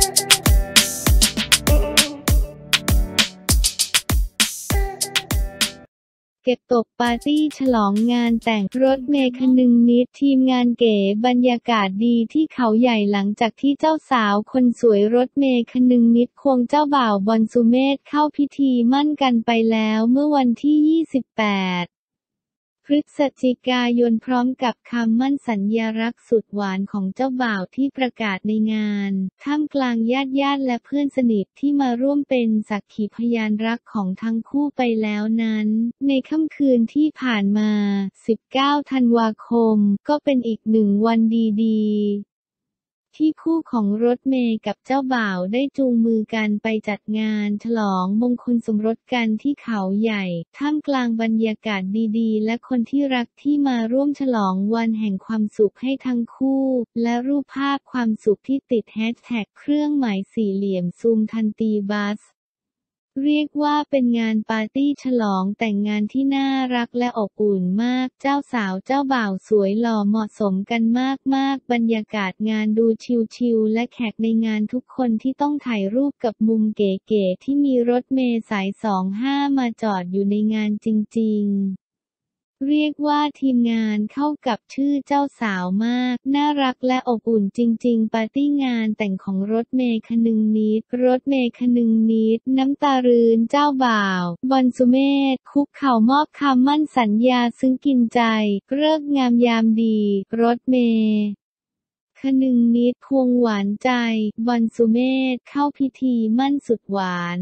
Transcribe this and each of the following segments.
เก็บตกปาร์ตี้ฉลองงานแต่งรถเมล์คนึงนิดทีมงานเก๋บรรยากาศดีที่เขาใหญ่หลังจากที่เจ้าสาวคนสวยรถเมล์คนึงนิดควงเจ้าบ่าวบอนสุเมธเข้าพิธีมั่นกันไปแล้วเมื่อวันที่ 28 พฤศจิกายนพร้อมกับคำมั่นสัญญารักสุดหวานของเจ้าบ่าวที่ประกาศในงานท่ามกลางญาติและเพื่อนสนิทที่มาร่วมเป็นสักขีพยานรักของทั้งคู่ไปแล้วนั้นในค่ำคืนที่ผ่านมา 19 ธันวาคมก็เป็นอีกหนึ่งวันดีๆที่คู่ของรถเมล์กับเจ้าบ่าวได้จูงมือกันไปจัดงานฉลองมงคลสมรสกันที่เขาใหญ่ท่ามกลางบรรยากาศดีๆและคนที่รักที่มาร่วมฉลองวันแห่งความสุขให้ทั้งคู่และรูปภาพความสุขที่ติดแฮชแท็กเครื่องหมายสี่เหลี่ยมซูมทันตีบัสเรียกว่าเป็นงานปาร์ตี้ฉลองแต่งงานที่น่ารักและอบอุ่นมากเจ้าสาวเจ้าบ่าวสวยหล่อเหมาะสมกันมากๆบรรยากาศงานดูชิลๆและแขกในงานทุกคนที่ต้องถ่ายรูปกับมุมเก๋ๆที่มีรถเมล์สาย25มาจอดอยู่ในงานจริงๆเรียกว่าทีมงานเข้ากับชื่อเจ้าสาวมากน่ารักและอบอุ่นจริงๆปาร์ตี้งานแต่งของรถเมล์คนึงนิดน้ำตารืนเจ้าบ่าวบอนสุเมธคุกเข่ามอบคำมั่นสัญญาซึ้งกินใจฤกษ์งามยามดีรถเมล์คนึงนิดควงหวานใจบอนสุเมธเข้าพิธีมั่นสุดหวาน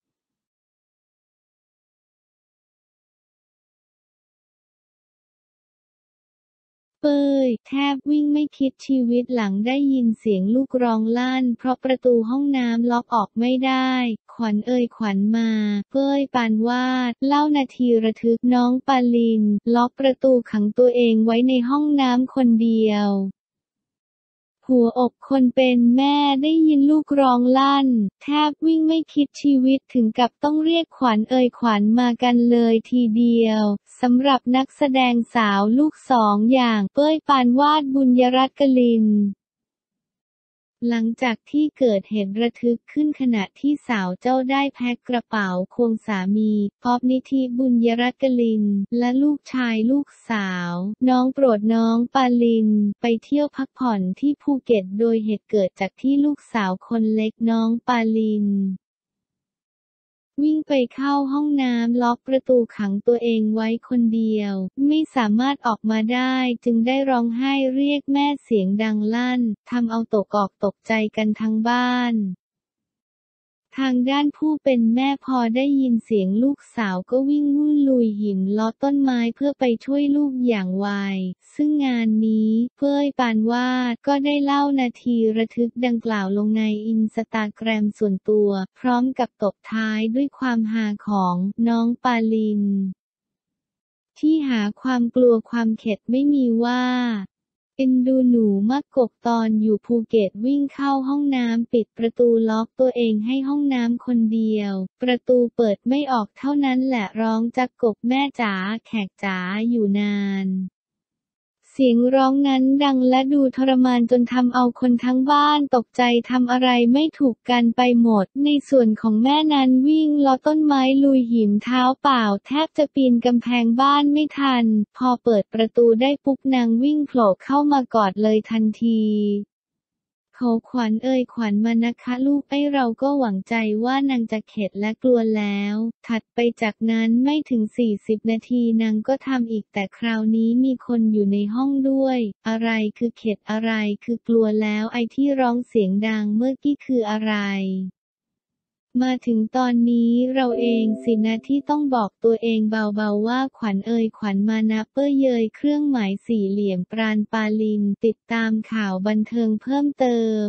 เป้ยแทบวิ่งไม่คิดชีวิตหลังได้ยินเสียงลูกร้องลั่นเพราะประตูห้องน้ำล็อกออกไม่ได้ขวัญเอ่ยขวัญมาเป้ยปานวาดเล่านาทีระทึกน้องปาลินล็อกประตูขังตัวเองไว้ในห้องน้ำคนเดียวหัวอกคนเป็นแม่ได้ยินลูกร้องลั่นแทบวิ่งไม่คิดชีวิตถึงกับต้องเรียกขวัญเอ่ยขวัญมากันเลยทีเดียวสำหรับนักแสดงสาวลูกสองอย่างเป้ยปานวาดบุญยรัตน์กลิน หลังจากที่เกิดเหตุระทึกขึ้นขณะที่สาวเจ้าได้แพ็คกระเป๋าควงสามีป๊อบนิธิบุญยรัตน์กลินและลูกชายลูกสาวน้องโปรดน้องปาลินไปเที่ยวพักผ่อนที่ภูเก็ตโดยเหตุเกิดจากที่ลูกสาวคนเล็กน้องปาลินวิ่งไปเข้าห้องน้ำล็อกประตูขังตัวเองไว้คนเดียวไม่สามารถออกมาได้จึงได้ร้องไห้เรียกแม่เสียงดังลั่นทำเอาตกใจกันทั้งบ้านทางด้านผู้เป็นแม่พอได้ยินเสียงลูกสาวก็วิ่งวุ่นลุยหินล้อต้นไม้เพื่อไปช่วยลูกอย่างไวซึ่งงานนี้เป้ยปานวาดก็ได้เล่านาทีระทึกดังกล่าวลงในอินสตาแกรมส่วนตัวพร้อมกับตบท้ายด้วยความฮาของน้องปาลินที่หาความกลัวความเข็ดไม่มีว่าเอ็นดูหนูมากกกตอนอยู่ภูเก็ตวิ่งเข้าห้องน้ำปิดประตูล็อกตัวเองให้ห้องน้ำคนเดียวประตูเปิดไม่ออกเท่านั้นแหละร้องจักกบแม่จ๋าแขกจ๋าอยู่นานเสียงร้องนั้นดังและดูทรมานจนทำเอาคนทั้งบ้านตกใจทำอะไรไม่ถูกกันไปหมดในส่วนของแม่นั้นวิ่งเลาะต้นไม้ลุยหินเท้าเปล่าแทบจะปีนกำแพงบ้านไม่ทันพอเปิดประตูได้ปุ๊บนางวิ่งโผล่เข้ามากอดเลยทันทีเขาขวัญเอ่ยขวัญมานะคะลูกไอ้เราก็หวังใจว่านางจะเข็ดและกลัวแล้วถัดไปจากนั้นไม่ถึง40 นาทีนางก็ทำอีกแต่คราวนี้มีคนอยู่ในห้องด้วยอะไรคือเข็ดอะไรคือกลัวแล้วไอ้ที่ร้องเสียงดังเมื่อกี้คืออะไรมาถึงตอนนี้เราเองสินะที่ต้องบอกตัวเองเบาๆว่าขวัญเอ่ยขวัญมานะเป้ยเยยเครื่องหมายสี่เหลี่ยมปราณปาลินติดตามข่าวบันเทิงเพิ่มเติม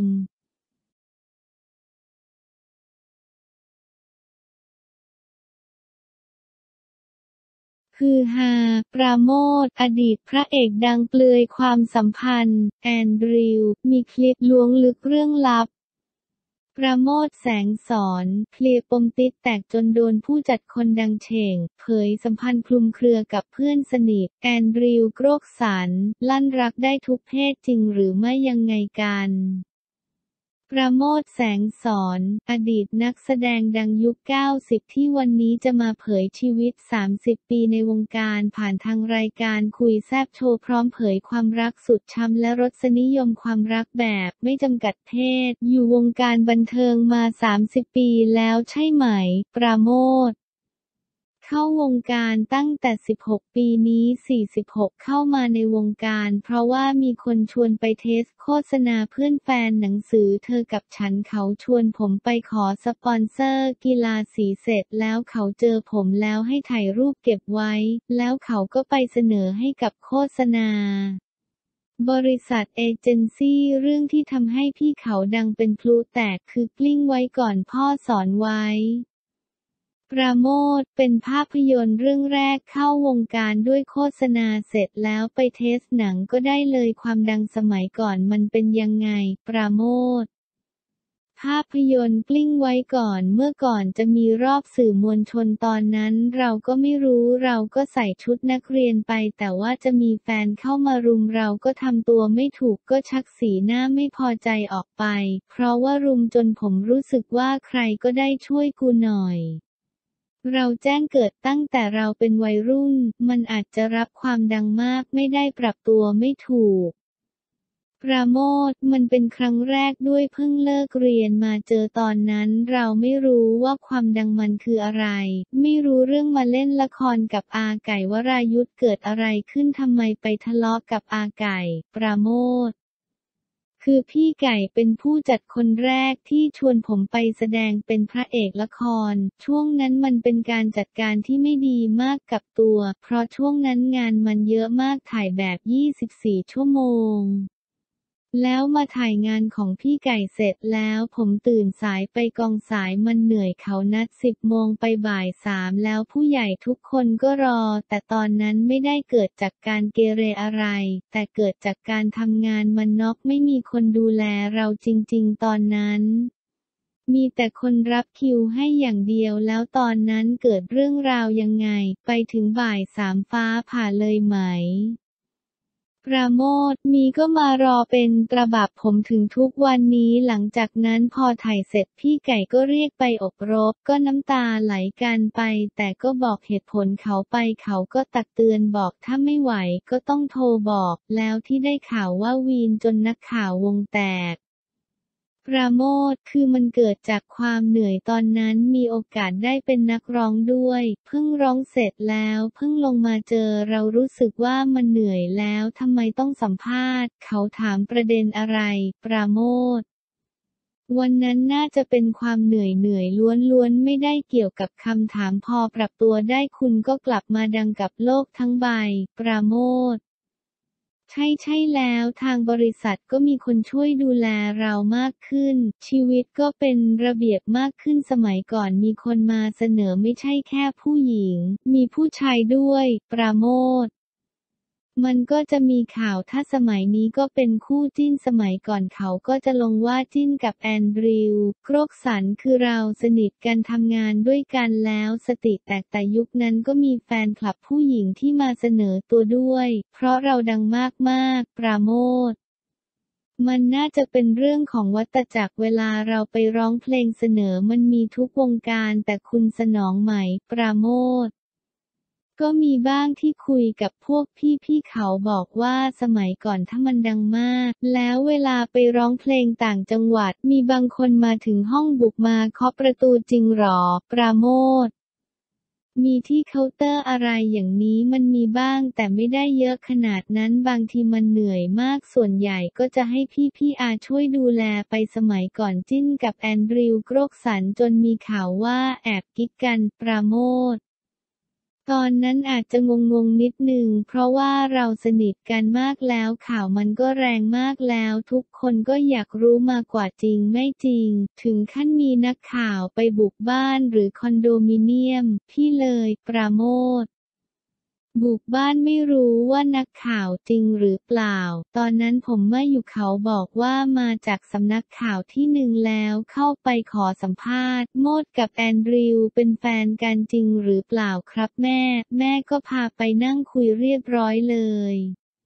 ฮือฮาปราโมชอดีตพระเอกดังเปลือยความสัมพันธ์แอนดริวมีคลิปล้วงลึกเรื่องลับปราโมชแสงสอนเคลียร์ปมติ๊กแตกจนโดนผู้จัดคนดังเฉ่งเผยสัมพันธ์คลุมเครือกับเพื่อนสนิทแอนดริวโกรกสันลั่นรักได้ทุกเพศจริงหรือไม่ยังไงกันประโมท แสงสอน อดีตนักแสดงดังยุค 90 ที่วันนี้จะมาเผยชีวิต 30 ปีในวงการผ่านทางรายการคุยแซ่บโชว์พร้อมเผยความรักสุดช้ำและรสนิยมความรักแบบไม่จำกัดเพศ อยู่วงการบันเทิงมา 30 ปีแล้วใช่ไหม ประโมท เข้าวงการตั้งแต่ 16 ปีนี้ 46 เข้ามาในวงการเพราะว่ามีคนชวนไปเทสโฆษณาเพื่อนแฟนหนังสือเธอกับฉันเขาชวนผมไปขอสปอนเซอร์กีฬาสีเสร็จแล้วเขาเจอผมแล้วให้ถ่ายรูปเก็บไว้ แล้วเขาก็ไปเสนอให้กับโฆษณา บริษัทเอเจนซี่เรื่องที่ทำให้พี่เขาดังเป็นพลุแตกคือกลิ้งไว้ก่อนพ่อสอนไว้ ประโมท เป็นภาพยนตร์เรื่องแรกเข้าวงการด้วยโฆษณาเสร็จแล้วไปเทสหนังก็ได้เลยความดังสมัยก่อนมันเป็นยังไง ประโมท ภาพยนตร์กลิ้งไว้ก่อนเมื่อก่อนจะมีรอบสื่อมวลชนตอนนั้นเราก็ไม่รู้เราก็ใส่ชุดนักเรียนไปแต่ว่าจะมีแฟนเข้ามารุมเราก็ทำตัวไม่ถูกก็ชักสีหน้าไม่พอใจออกไปเพราะว่ารุมจนผมรู้สึกว่าใครก็ได้ช่วยกูหน่อยเราแจ้งเกิดตั้งแต่เราเป็นวัยรุ่นมันอาจจะรับความดังมากไม่ได้ปรับตัวไม่ถูก ประโมท มันเป็นครั้งแรกด้วยเพิ่งเลิกเรียนมาเจอตอนนั้นเราไม่รู้ว่าความดังมันคืออะไร ไม่รู้เรื่องมาเล่นละครกับอาไก่วรายุทธเกิดอะไรขึ้นทำไมไปทะเลาะกับอาไก่ ประโมท คือพี่ไก่เป็นผู้จัดคนแรกที่ชวนผมไปแสดงเป็นพระเอกละคร ช่วงนั้นมันเป็นการจัดการที่ไม่ดีมากกับตัว เพราะช่วงนั้นงานมันเยอะมากถ่ายแบบ 24 ชั่วโมง แล้วมาถ่ายงานของพี่ไก่เสร็จแล้วผมตื่นสายไปกองสายมันเหนื่อยเขานัด 10 โมงไปบ่าย 3แล้วผู้ใหญ่ทุกคนก็รอแต่ตอนนั้นไม่ได้เกิดจากการเกเรอะไรแต่เกิดจากการทำงานมันน็อกไม่มีคนดูแลเราจริงๆตอนนั้นมีแต่คนรับคิวให้อย่างเดียวแล้วตอนนั้นเกิดเรื่องราวยังไงไปถึงบ่าย 3ฟ้าผ่าเลยไหมประโมท มีก็มารอเป็นตระบับผมถึงทุกวันนี้หลังจากนั้นพอถ่ายเสร็จพี่ไก่ก็เรียกไปอบรมก็น้ำตาไหลกันไปแต่ก็บอกเหตุผลเขาไปเขาก็ตักเตือนบอกถ้าไม่ไหวก็ต้องโทรบอกแล้วที่ได้ข่าวว่าวีนจนนักข่าววงแตกประโมท คือมันเกิดจากความเหนื่อยตอนนั้นมีโอกาสได้เป็นนักร้องด้วยเพิ่งร้องเสร็จแล้วเพิ่งลงมาเจอเรารู้สึกว่ามันเหนื่อยแล้วทำไมต้องสัมภาษณ์เขาถามประเด็นอะไร ประโมท วันนั้นน่าจะเป็นความเหนื่อยล้วนๆไม่ได้เกี่ยวกับคำถามพอปรับตัวได้คุณก็กลับมาดังกับโลกทั้งใบ ประโมท ใช่แล้วทางบริษัทก็มีคนช่วยดูแลเรามากขึ้นชีวิตก็เป็นระเบียบมากขึ้นสมัยก่อนมีคนมาเสนอไม่ใช่แค่ผู้หญิงมีผู้ชายด้วย ประโมท มันก็จะมีข่าวถ้าสมัยนี้ก็เป็นคู่จิ้นสมัยก่อนเขาก็จะลงว่าจิ้นกับแอนดริวโกรกสันคือเราสนิทกันทำงานด้วยกันแล้วสติแตกแต่ยุคนั้นก็มีแฟนคลับผู้หญิงที่มาเสนอตัวด้วยเพราะเราดังมากๆ ประโมท มันน่าจะเป็นเรื่องของวัฏจักรเวลาเราไปร้องเพลงเสนอมันมีทุกวงการแต่คุณสนองไหม ประโมท ก็มีบ้างที่คุยกับพวกพี่เขาบอกว่าสมัยก่อนถ้ามันดังมากแล้วเวลาไปร้องเพลงต่างจังหวัดมีบางคนมาถึงห้องบุกมาเคาะประตูจริงหรอ ประโมท มีที่เคาน์เตอร์อะไรอย่างนี้มันมีบ้างแต่ไม่ได้เยอะขนาดนั้นบางทีมันเหนื่อยมากส่วนใหญ่ก็จะให้พี่อาช่วยดูแลไปสมัยก่อนจิ้นกับแอนดริวโกรกสันจนมีข่าวว่าแอบกิ๊กกัน ประโมท ตอนนั้นอาจจะงงนิดหนึ่งเพราะว่าเราสนิทกันมากแล้วข่าวมันก็แรงมากแล้วทุกคนก็อยากรู้มากกว่าจริงไม่จริงถึงขั้นมีนักข่าวไปบุกบ้านหรือคอนโดมิเนียมพี่เลย ประโมท บุกบ้านไม่รู้ว่านักข่าวจริงหรือเปล่าตอนนั้นผมไม่อยู่เขาบอกว่ามาจากสำนักข่าวที่หนึ่งแล้วเข้าไปขอสัมภาษณ์โมดกับแอนดริวเป็นแฟนกันจริงหรือเปล่าครับแม่ก็พาไปนั่งคุยเรียบร้อยเลย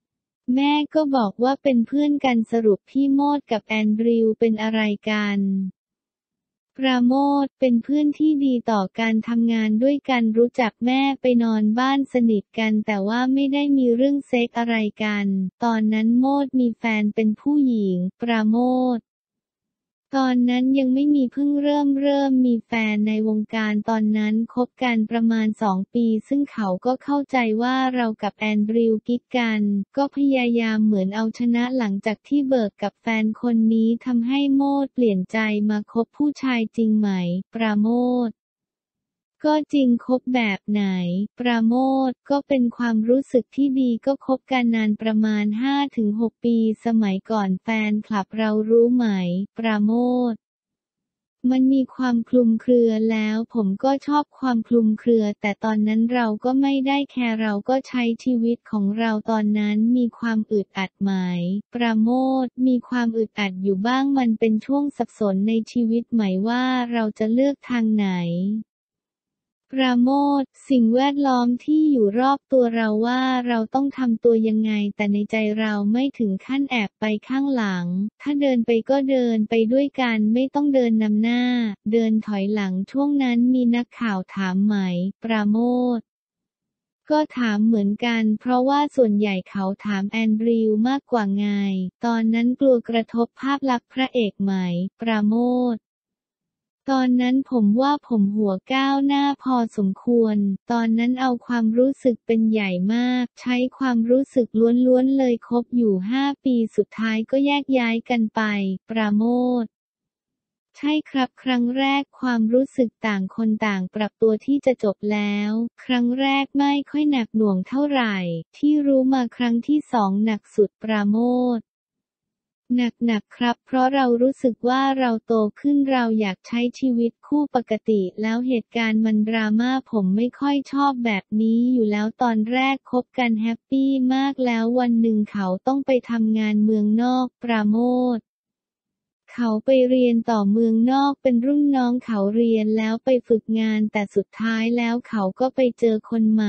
แม่ก็บอกว่าเป็นเพื่อนกันสรุปพี่โมดกับแอนดริวเป็นอะไรกันปราโมทย์เป็นเพื่อนที่ดีต่อกันทำงานด้วยกันรู้จักแม่ไปนอนบ้านสนิทกันแต่ว่าไม่ได้มีเรื่องเซ็กอะไรกันตอนนั้นโมดมีแฟนเป็นผู้หญิงปราโมทย์ตอนนั้นยังไม่มีเพิ่งเริ่มมีแฟนในวงการตอนนั้นคบกันประมาณ2 ปีซึ่งเขาก็เข้าใจว่าเรากับแอนดริวกิ๊กกันก็พยายามเหมือนเอาชนะหลังจากที่เบิกกับแฟนคนนี้ทำให้โมดเปลี่ยนใจมาคบผู้ชายจริงไหมปราโมทย์ ก็จริงคบแบบไหน ปราโมทย์ก็เป็นความรู้สึกที่ดีก็คบกันนานประมาณ5 ถึง 6 ปีสมัยก่อนแฟนคลับเรารู้ไหม ปราโมทย์มันมีความคลุมเครือแล้วผมก็ชอบความคลุมเครือแต่ตอนนั้นเราก็ไม่ได้แคร์เราก็ใช้ชีวิตของเราตอนนั้นมีความอึดอัดไหม ปราโมทย์มีความอึดอัดอยู่บ้างมันเป็นช่วงสับสนในชีวิตไหมว่าเราจะเลือกทางไหน ปราโมทย์สิ่งแวดล้อมที่อยู่รอบตัวเราว่าเราต้องทำตัวยังไงแต่ในใจเราไม่ถึงขั้นแอบไปข้างหลังถ้าเดินไปก็เดินไปด้วยกันไม่ต้องเดินนำหน้าเดินถอยหลังช่วงนั้นมีนักข่าวถามไหมปราโมทย์ก็ถามเหมือนกันเพราะว่าส่วนใหญ่เขาถามแอนดริวมากกว่าไงตอนนั้นกลัวกระทบภาพลักษณ์พระเอกไหมปราโมทย์ ตอนนั้นผมว่าผมหัวก้าวหน้าพอสมควร ตอนนั้นเอาความรู้สึกเป็นใหญ่มาก ใช้ความรู้สึกล้วนๆเลยคบอยู่5 ปีสุดท้ายก็แยกย้ายกันไป ปราโมทย์ ใช่ครับครั้งแรกความรู้สึกต่างคนต่างปรับตัวที่จะจบแล้ว ครั้งแรกไม่ค่อยหนักหน่วงเท่าไหร่ ที่รู้มาครั้งที่2หนักสุดปราโมทย์ หนักครับเพราะเรารู้สึกว่าเราโตขึ้นเราอยากใช้ชีวิตคู่ปกติแล้วเหตุการณ์มันดราม่าผมไม่ค่อยชอบแบบนี้อยู่แล้วตอนแรกคบกันแฮปปี้มากแล้ววันหนึ่งเขาต้องไปทำงานเมืองนอกปราโมทย์เขาไปเรียนต่อเมืองนอกเป็นรุ่นน้องเขาเรียนแล้วไปฝึกงานแต่สุดท้ายแล้วเขาก็ไปเจอคนใหม่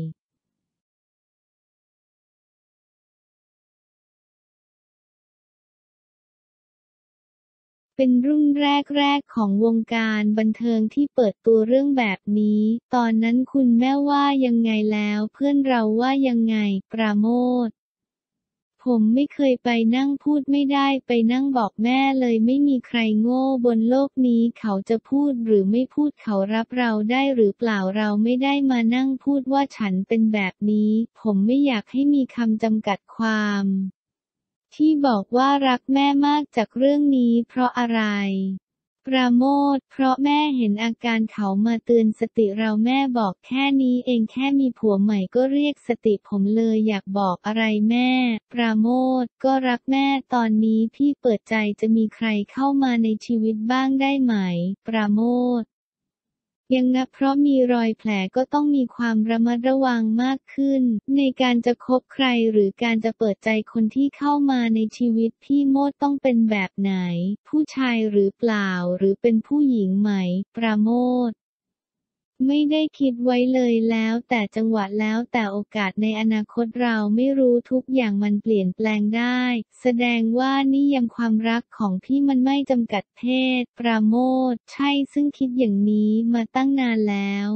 เป็นรุ่นแรกๆของวงการบันเทิงที่เปิดตัวเรื่องแบบนี้ ตอนนั้นคุณแม่ว่ายังไงแล้วเพื่อนเราว่ายังไง ปราโมทย์ผมไม่เคยไปนั่งพูดไม่ได้ไปนั่งบอกแม่เลยไม่มีใครโง่บนโลกนี้เขาจะพูดหรือไม่พูดเขารับเราได้หรือเปล่าเราไม่ได้มานั่งพูดว่าฉันเป็นแบบนี้ ผมไม่อยากให้มีคำจำกัดความ ที่บอกว่ารักแม่มากจากเรื่องนี้เพราะอะไร ปราโมทย์เพราะแม่เห็นอาการเขามาเตือนสติเราแม่บอกแค่นี้เองแค่มีผัวใหม่ก็เรียกสติผมเลยอยากบอกอะไรแม่ ปราโมทย์ก็รักแม่ตอนนี้พี่เปิดใจจะมีใครเข้ามาในชีวิตบ้างได้ไหม ปราโมทย์ ยังนะเพราะมีรอยแผลก็ต้องมีความระมัดระวังมากขึ้นในการจะคบใครหรือการจะเปิดใจคนที่เข้ามาในชีวิตพี่โมดต้องเป็นแบบไหนผู้ชายหรือเปล่าหรือเป็นผู้หญิงไหมปราโมทย์ ไม่ได้คิดไว้เลยแล้วแต่จังหวะแล้วแต่โอกาสในอนาคตเราไม่รู้ทุกอย่างมันเปลี่ยนแปลงได้แสดงว่านิยามความรักของพี่มันไม่จำกัดเพศปราโมทย์ใช่ซึ่งคิดอย่างนี้มาตั้งนานแล้ว